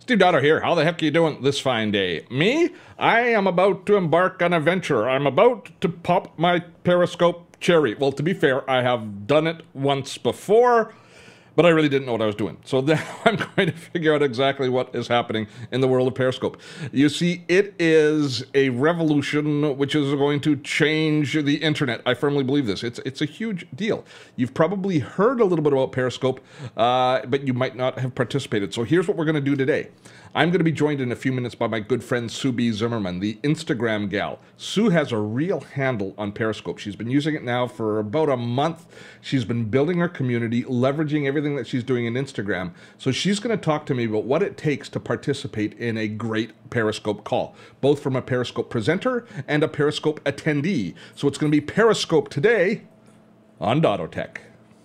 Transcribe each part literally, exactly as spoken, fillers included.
Steve Dotto here. How the heck are you doing this fine day? Me? I am about to embark on a venture. I'm about to pop my Periscope cherry. Well, to be fair, I have done it once before, but I really didn't know what I was doing. So now I'm going to figure out exactly what is happening in the world of Periscope. You see, it is a revolution which is going to change the internet. I firmly believe this. It's it's a huge deal. You've probably heard a little bit about Periscope, uh, but you might not have participated. So here's what we're going to do today. I'm going to be joined in a few minutes by my good friend Sue B Zimmerman, the Instagram gal. Sue has a real handle on Periscope. She's been using it now for about a month. She's been building her community, leveraging everything that she's doing in Instagram. So she's going to talk to me about what it takes to participate in a great Periscope call, both from a Periscope presenter and a Periscope attendee. So it's going to be Periscope today on Dotto Tech.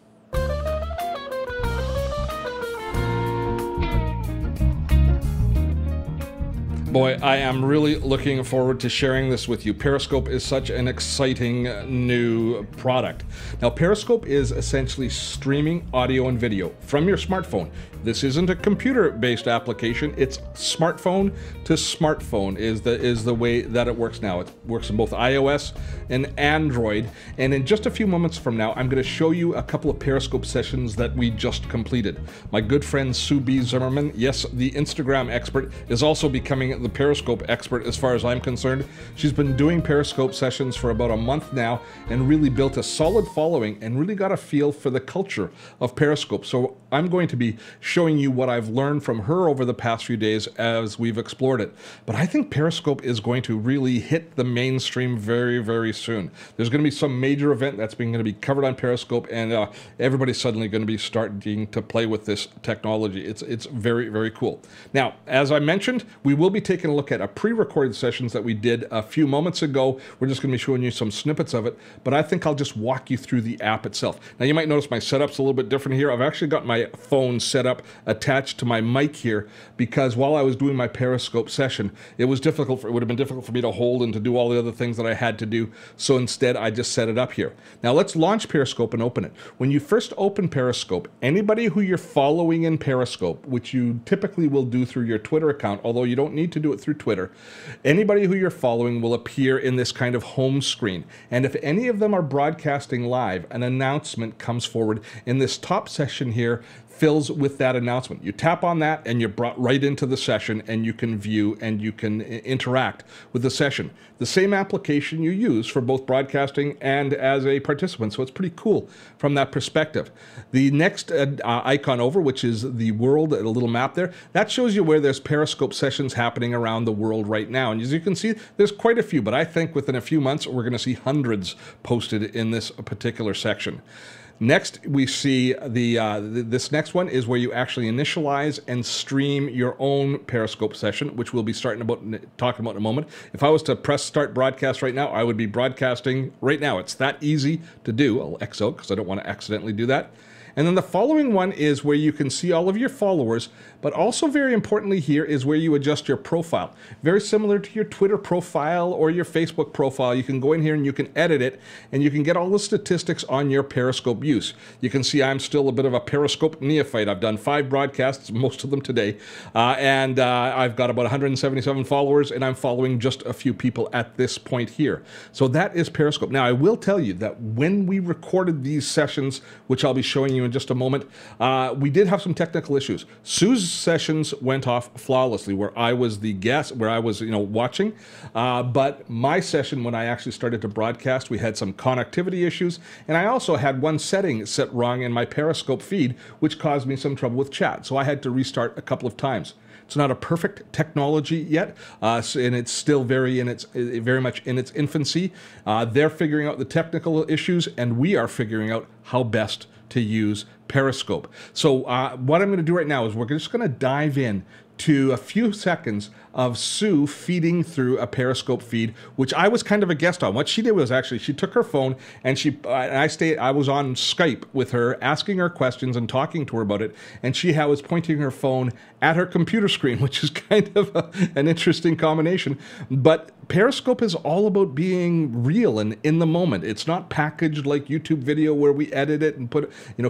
Boy, I am really looking forward to sharing this with you. Periscope is such an exciting new product. Now, Periscope is essentially streaming audio and video from your smartphone. This isn't a computer-based application. It's smartphone to smartphone is the is the way that it works now. It works in both iOS and Android. And in just a few moments from now, I'm going to show you a couple of Periscope sessions that we just completed. My good friend Sue B Zimmerman, yes, the Instagram expert, is also becoming the Periscope expert as far as I'm concerned. She's been doing Periscope sessions for about a month now and really built a solid following and really got a feel for the culture of Periscope. So I'm going to be showing you what I've learned from her over the past few days as we've explored it. But I think Periscope is going to really hit the mainstream very, very soon. There's going to be some major event that's going to be covered on Periscope, and uh, everybody's suddenly going to be starting to play with this technology. It's, it's very, very cool. Now, as I mentioned, we will be taking a look at a pre-recorded sessions that we did a few moments ago. We're just going to be showing you some snippets of it, but I think I'll just walk you through the app itself. Now, you might notice my setup's a little bit different here. I've actually got my phone set up attached to my mic here because while I was doing my Periscope session, it was difficult for, it would have been difficult for me to hold and to do all the other things that I had to do. So instead, I just set it up here. Now, let's launch Periscope and open it. When you first open Periscope, anybody who you're following in Periscope, which you typically will do through your Twitter account, although you don't need to do it through Twitter, anybody who you're following will appear in this kind of home screen. And if any of them are broadcasting live, an announcement comes forward in this top section here, fills with that announcement. You tap on that and you're brought right into the session and you can view and you can interact with the session. The same application you use for both broadcasting and as a participant, so it's pretty cool from that perspective. The next uh, icon over, which is the world, a little map there, that shows you where there's Periscope sessions happening around the world right now. And as you can see, there's quite a few, but I think within a few months, we're going to see hundreds posted in this particular section. Next, we see the uh, th this next one is where you actually initialize and stream your own Periscope session, which we'll be starting about talking about in a moment. If I was to press start broadcast right now, I would be broadcasting right now. It's that easy to do. I'll X out because I don't want to accidentally do that. And then the following one is where you can see all of your followers, but also very importantly here is where you adjust your profile. Very similar to your Twitter profile or your Facebook profile. You can go in here and you can edit it and you can get all the statistics on your Periscope use. You can see I'm still a bit of a Periscope neophyte. I've done five broadcasts, most of them today, uh, and uh, I've got about one hundred seventy-seven followers and I'm following just a few people at this point here. So that is Periscope. Now I will tell you that when we recorded these sessions, which I'll be showing you in just a moment, uh, we did have some technical issues. Sue's sessions went off flawlessly, where I was the guest, where I was, you know, watching. Uh, but my session, when I actually started to broadcast, we had some connectivity issues, and I also had one setting set wrong in my Periscope feed, which caused me some trouble with chat. So I had to restart a couple of times. It's not a perfect technology yet, uh, and it's still very in its very much in its infancy. Uh, they're figuring out the technical issues, and we are figuring out how best to use Periscope. So uh, what I'm going to do right now is we're just going to dive in to a few seconds of Sue feeding through a Periscope feed, which I was kind of a guest on. What she did was actually she took her phone and she uh, and I stayed. I was on Skype with her, asking her questions and talking to her about it, and she was pointing her phone at her computer screen, which is kind of a, an interesting combination. But Periscope is all about being real and in the moment. It's not packaged like YouTube video where we edit it and put, you know, kind of put a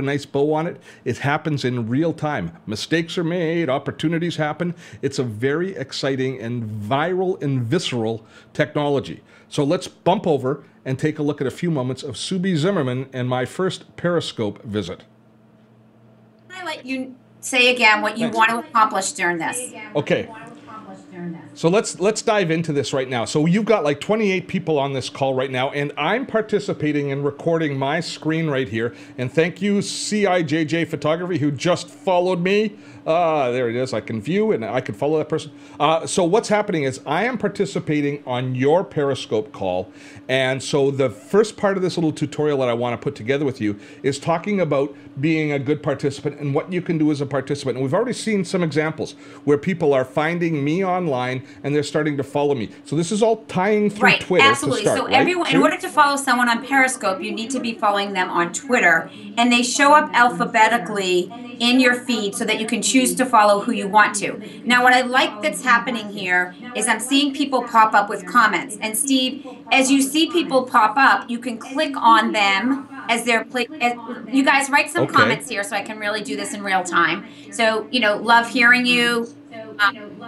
nice bow on it. It happens in real time. Mistakes are made, opportunities happen. It's a very exciting and viral and visceral technology. So let's bump over and take a look at a few moments of B Zimmerman and my first Periscope visit. Can I let you say again what you Thanks. want to accomplish during this? Okay. So let's let's dive into this right now. So you've got like twenty-eight people on this call right now, and I'm participating in recording my screen right here. And thank you, C I J J Photography, who just followed me. Uh, there it is. I can view and I can follow that person. Uh, so what's happening is I am participating on your Periscope call. And so the first part of this little tutorial that I want to put together with you is talking about being a good participant and what you can do as a participant. And we've already seen some examples where people are finding me online and they're starting to follow me. So this is all tying through right, Twitter absolutely. to start, so right? everyone, in order to follow someone on Periscope, you need to be following them on Twitter, and they show up alphabetically in your feed so that you can choose to follow who you want to. Now, what I like that's happening here is I'm seeing people pop up with comments. And Steve, as you see people pop up, you can click on them as they're play. As, you guys write some okay. comments here so I can really do this in real time. So, you know, love hearing you. Um,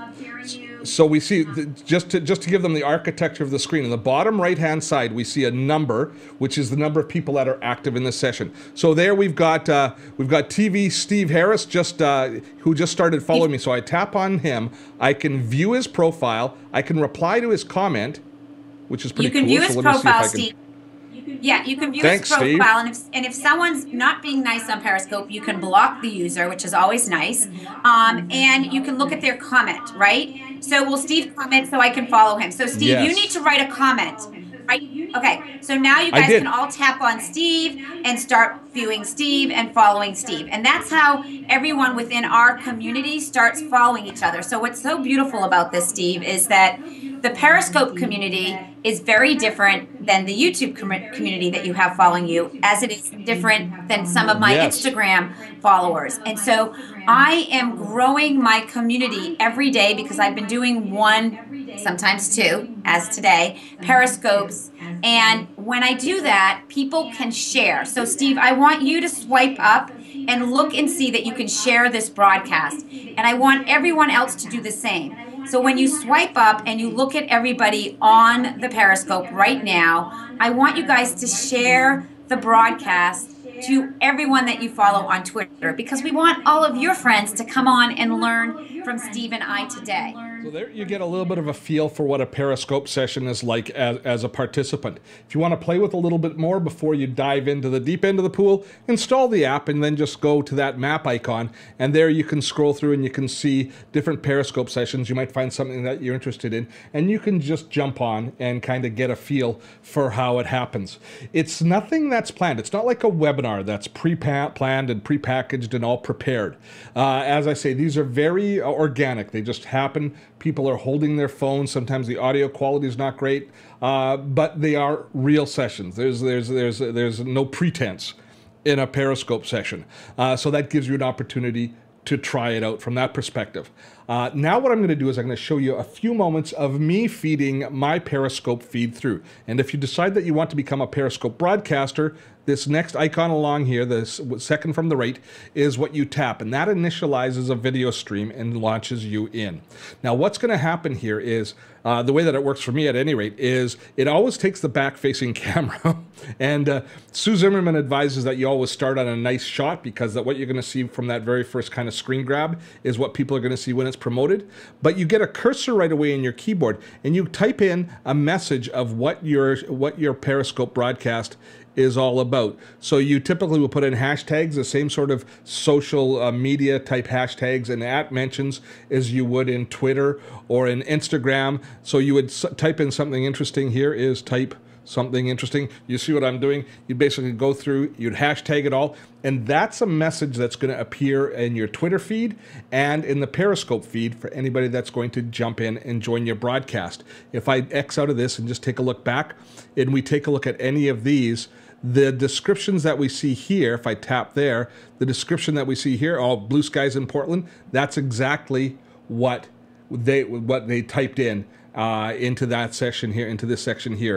So we see, just to, just to give them the architecture of the screen, in the bottom right-hand side, we see a number, which is the number of people that are active in this session. So there we've got uh, we've got T V Steve Harris, just uh, who just started following me. So I tap on him. I can view his profile. I can reply to his comment, which is pretty cool. You can view his so let me see if I profile, can... Steve. Yeah, you can view Thanks, his profile, Steve. and if and if someone's not being nice on Periscope, you can block the user, which is always nice. Um, and you can look at their comment, right? So will Steve comment so I can follow him? So Steve, Yes. you need to write a comment, right? Okay. So now you guys can all tap on Steve and start viewing Steve and following Steve, and that's how everyone within our community starts following each other. So what's so beautiful about this, Steve, is that the Periscope community is very different than the YouTube com community that you have following you, as it is different than some of my Yes. Instagram followers. And so I am growing my community every day because I've been doing one, sometimes two, as today, Periscopes. And when I do that, people can share. So Steve, I want you to swipe up and look and see that you can share this broadcast. And I want everyone else to do the same. So when you swipe up and you look at everybody on the Periscope right now, I want you guys to share the broadcast to everyone that you follow on Twitter, because we want all of your friends to come on and learn from Steve and I today. So there you get a little bit of a feel for what a Periscope session is like as, as a participant. If you want to play with a little bit more before you dive into the deep end of the pool, install the app and then just go to that map icon, and there you can scroll through and you can see different Periscope sessions. You might find something that you're interested in, and you can just jump on and kind of get a feel for how it happens. It's nothing that's planned. It's not like a webinar that's pre-planned and pre-packaged and all prepared. Uh, as I say, these are very organic. They just happen. People are holding their phones. Sometimes the audio quality is not great, uh, but they are real sessions. There's there's there's there's no pretense in a Periscope session, uh, so that gives you an opportunity to try it out from that perspective. Uh, now what I'm going to do is I'm going to show you a few moments of me feeding my Periscope feed through. And if you decide that you want to become a Periscope broadcaster, this next icon along here, this second from the right, is what you tap, and that initializes a video stream and launches you in. Now what's going to happen here is, uh, the way that it works for me at any rate, is it always takes the back-facing camera, and uh, Sue Zimmerman advises that you always start on a nice shot, because that what you're going to see from that very first kind of screen grab is what people are going to see when it's promoted. But you get a cursor right away in your keyboard, and you type in a message of what your what your Periscope broadcast is all about. So you typically will put in hashtags, the same sort of social uh, media type hashtags and at mentions as you would in Twitter or in Instagram. So you would s type in something interesting. Here is type something interesting. You see what I'm doing? You basically go through, you'd hashtag it all, and that's a message that's going to appear in your Twitter feed and in the Periscope feed for anybody that's going to jump in and join your broadcast. If I X out of this and just take a look back, and we take a look at any of these, the descriptions that we see here, if I tap there, the description that we see here, all blue skies in Portland, that's exactly what they what they typed in uh, into that section here, into this section here.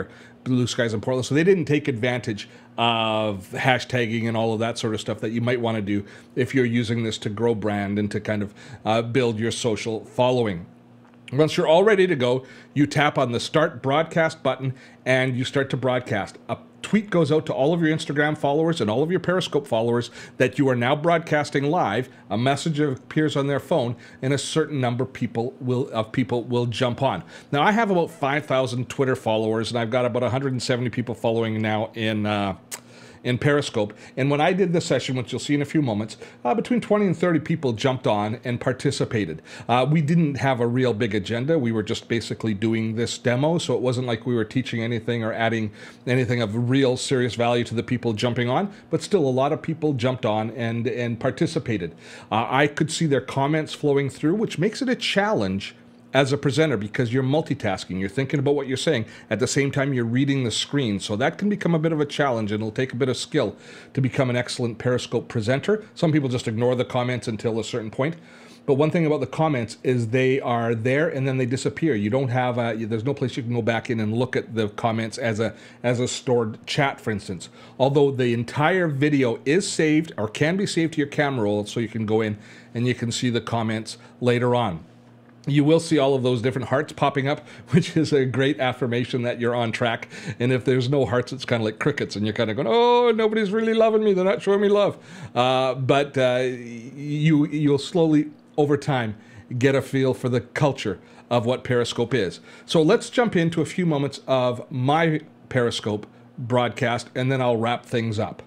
blue skies in Portland, so they didn't take advantage of hashtagging and all of that sort of stuff that you might want to do if you're using this to grow brand and to kind of uh, build your social following. Once you're all ready to go, you tap on the Start Broadcast button and you start to broadcast. A tweet goes out to all of your Instagram followers and all of your Periscope followers that you are now broadcasting live. A message appears on their phone, and a certain number of people will of people will jump on. Now, I have about five thousand Twitter followers, and I've got about one hundred seventy people following now in uh, in Periscope. And when I did this session, which you'll see in a few moments, uh, between twenty and thirty people jumped on and participated. Uh, we didn't have a real big agenda. We were just basically doing this demo, so it wasn't like we were teaching anything or adding anything of real serious value to the people jumping on, but still a lot of people jumped on and, and participated. Uh, I could see their comments flowing through, which makes it a challenge as a presenter, because you're multitasking. You're thinking about what you're saying at the same time you're reading the screen. So that can become a bit of a challenge, and it'll take a bit of skill to become an excellent Periscope presenter. Some people just ignore the comments until a certain point. But one thing about the comments is they are there and then they disappear. You don't have a, there's no place you can go back in and look at the comments as a as a stored chat, for instance. Although the entire video is saved or can be saved to your camera roll, so you can go in and you can see the comments later on. You will see all of those different hearts popping up, which is a great affirmation that you're on track. And if there's no hearts, it's kind of like crickets, and you're kind of going, oh, nobody's really loving me. They're not showing me love. Uh, but uh, you, you'll slowly, over time, get a feel for the culture of what Periscope is. So let's jump into a few moments of my Periscope broadcast, and then I'll wrap things up.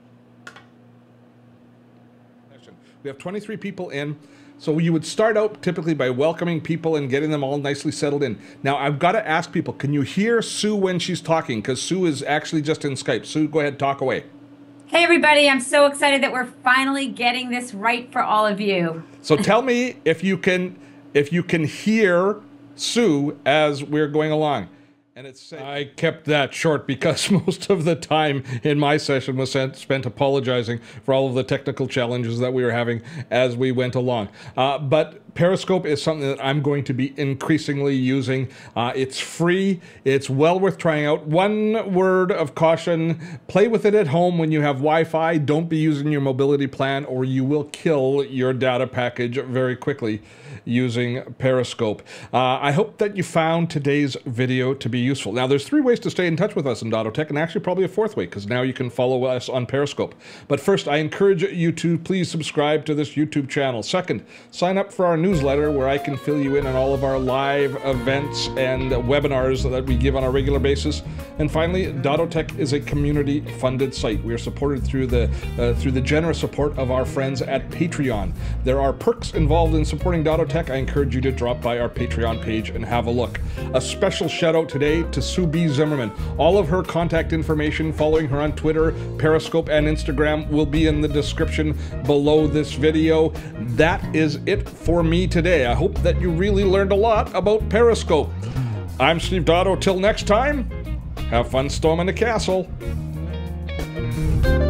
We have twenty-three people in. So you would start out typically by welcoming people and getting them all nicely settled in. Now, I've got to ask people, can you hear Sue when she's talking? Because Sue is actually just in Skype. Sue, go ahead, talk away. Hey, everybody. I'm so excited that we're finally getting this right for all of you. So tell me if you can, if you can hear Sue as we're going along. And it's I kept that short because most of the time in my session was spent apologizing for all of the technical challenges that we were having as we went along. Uh, but Periscope is something that I'm going to be increasingly using. Uh, it's free. It's well worth trying out. One word of caution, play with it at home when you have Wi-Fi. Don't be using your mobility plan, or you will kill your data package very quickly using Periscope. Uh, I hope that you found today's video to be useful. Now, there's three ways to stay in touch with us in Dotto Tech, and actually probably a fourth way, because now you can follow us on Periscope. But first, I encourage you to please subscribe to this YouTube channel. Second, sign up for our newsletter, where I can fill you in on all of our live events and webinars that we give on a regular basis. And finally, Dotto Tech is a community-funded site. We are supported through the uh, through the generous support of our friends at Patreon. There are perks involved in supporting Dotto Tech. I encourage you to drop by our Patreon page and have a look. A special shout out today to Sue B Zimmerman. All of her contact information, following her on Twitter, Periscope, and Instagram, will be in the description below this video. That is it for me today. I hope that you really learned a lot about Periscope. I'm Steve Dotto. Till next time, have fun storming the castle.